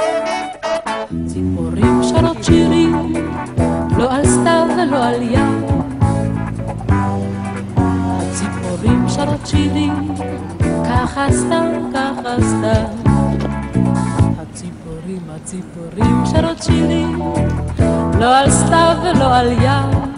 ציפורים שרות שירים, לא על סתיו ולא על ים. הציפורים שרות שירים, ככה סתם, ככה סתם. הציפורים שרות שירים, לא על סתיו ולא על ים.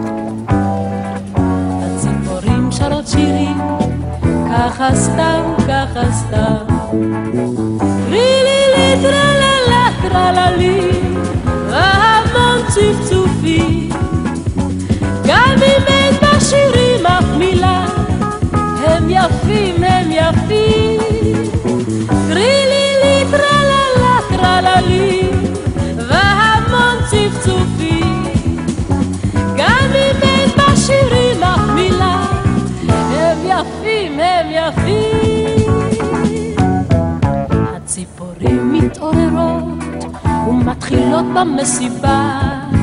הציפורים שרות שירים, ככה סתם, ככה סתם. טרילילי טרללה טרללי, והמון צפצופי, גם אם אין בשירים אף מילה, הם יפים, הם יפים. טרילילי טרללה טרללי, והמון צפצופי, גם אם אין בשירים אף מילה, הם יפים, הם יפים. הציפורים מתעוררות ומתחילות במסיבה,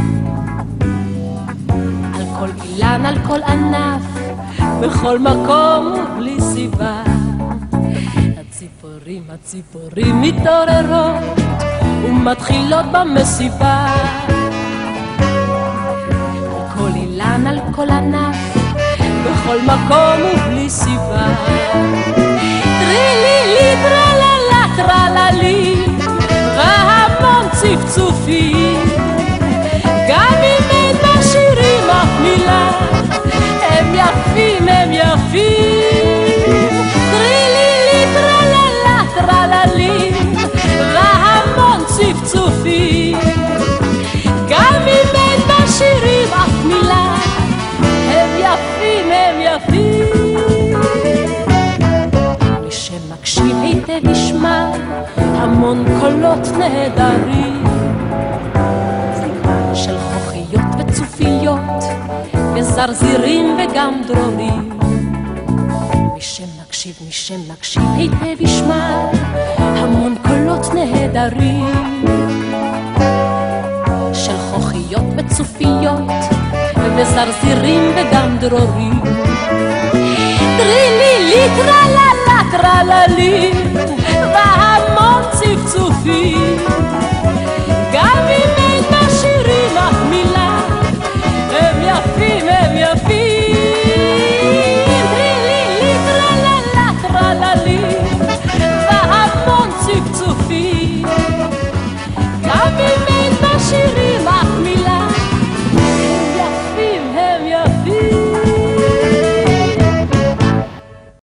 על כל אילן, על כל ענף, בכל מקום ובלי סיבה. הציפורים מתעוררות ומתחילות במסיבה, על כל אילן, על כל ענף, בכל מקום ובלי סיבה. טרילילי טרללה טרללי, והמון צפצופים, גם אם אין בשירים אף מילה, הם יפים, הם יפים. טרילילי טרללה טרללי, והמון צפצופים, גם אם אין בשירים אף מילה, הם יפים, הם יפים. מי שמקשיב היטב ישמע המון קולות נהדרים, של חוכיות וצופיות וזרזירים וגם דרורים. מי שמקשיב היטב ישמע המון קולות נהדרים, של חוכיות וצופיות וזרזירים וגם דרורים. טרילילי טרללה